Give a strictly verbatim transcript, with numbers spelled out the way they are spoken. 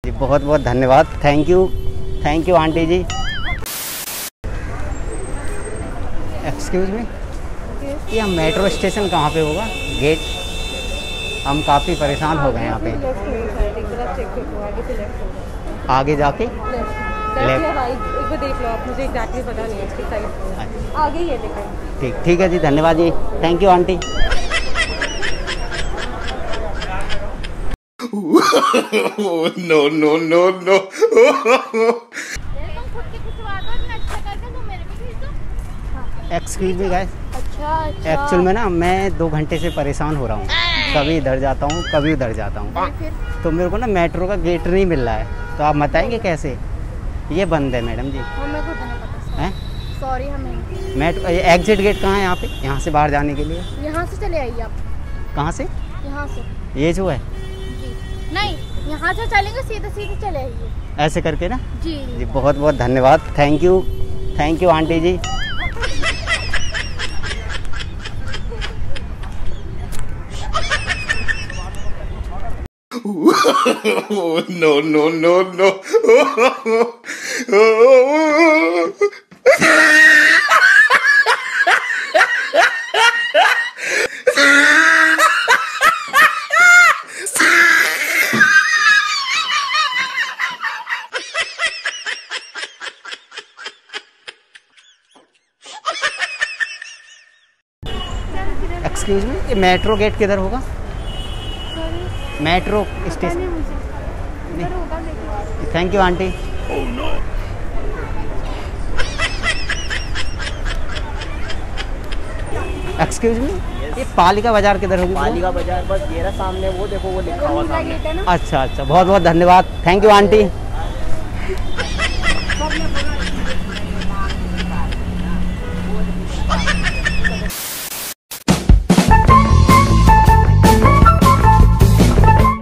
जी बहुत बहुत धन्यवाद, thank you thank you aunty जी। एक्सक्यूज मी, ये मेट्रो स्टेशन कहाँ पे होगा गेट? हम काफ़ी परेशान हो गए यहाँ पे। आगे जाके लेफ्ट देख लो आप, मुझे एग्जैक्टली पता नहीं है इसकी साइड आगे ही है देखो। ठीक ठीक है जी, धन्यवाद जी, thank you aunty. No no no no. Excuse me guys, अच्छा अच्छा एक्चुअल में ना मैं दो घंटे से परेशान हो रहा हूँ, कभी इधर जाता हूँ कभी उधर जाता हूँ, तो मेरे को ना मेट्रो का गेट नहीं मिल रहा है, तो आप बताएंगे कैसे? ये बंद है मैडम जी। हमें खुद नहीं पता हैं? सॉरी हमें। मेट्रो एग्जिट गेट कहाँ है यहाँ पे, यहाँ से बाहर जाने के लिए? यहाँ से चले आइए आप। कहाँ से? यहाँ से। ये जो है जी नहीं, यहाँ से चलेंगे सीधे सीधे चले आइए ऐसे करके ना। जी जी बहुत बहुत धन्यवाद, thank you thank you aunty जी। No no no no. Excuse me, ये मेट्रो गेट किधर होगा? Metro station. Thank you aunty. Excuse me, ये पालिका बाजार किधर होगी? पालिका बाजार बस ये रहा सामने, वो देखो वो लिखा हुआ सामने। अच्छा अच्छा, बहुत बहुत धन्यवाद, थैंक यू आंटी।